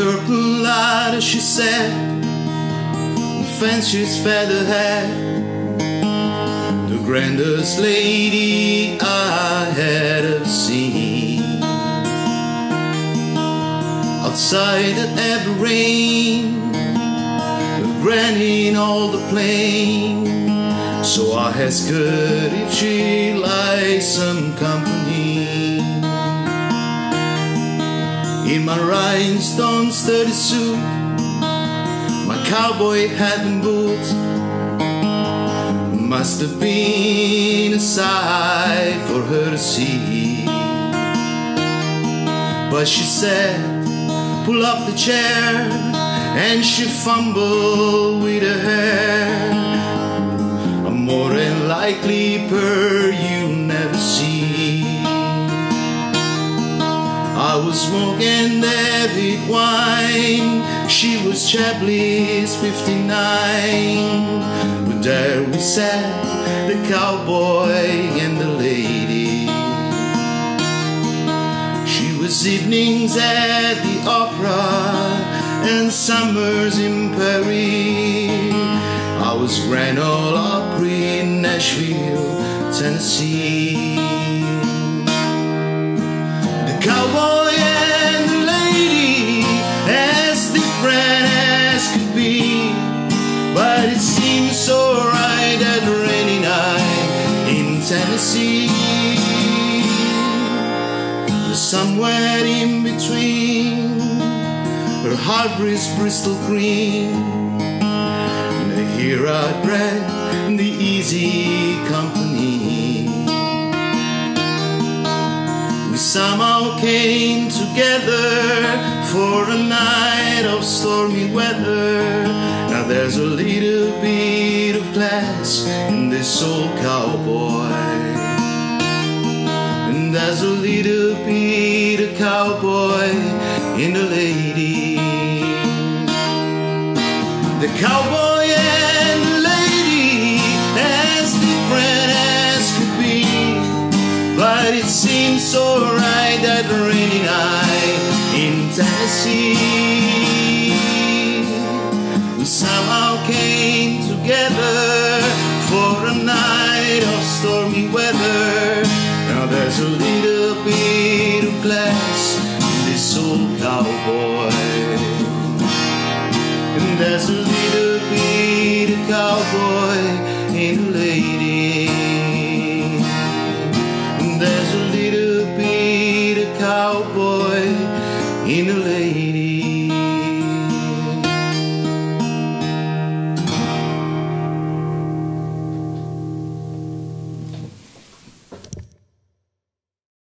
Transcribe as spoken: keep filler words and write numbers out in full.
purple light as she sat, fancy's feather hat, the grandest lady I had ever seen. Outside it had rain, with granny in all the plain, so I asked her if she liked some company. In my rhinestone sturdy suit, my cowboy hat and boots, must have been a sight for her to see. But she said, pull up the chair, and she fumbled with her hair. A more than likely pearl you never see. I was smoking David wine, she was Chablis fifty-nine. But there we sat, the cowboy and the lady. She was evenings at the opera and summers in Paris. I was Grand Ole Opry in Nashville, Tennessee. The cowboy and the lady, as different as could be, but it seemed so right that rainy night in Tennessee. Somewhere in between her Harvard's Bristol green and the here I bred in the easy company. We somehow came together for a night of stormy weather. Now there's a little bit of class in this old cowboy, and there's a little bit of cowboy in the lady. The cowboy and the lady, as different as could be, but it seemed so right that rainy night in Tennessee. We somehow came together for a night of stormy weather. Now there's a little bit of glass in this old cowboy, and there's a little bit of cowboy in the lady, and there's a little bit of cowboy in the lady.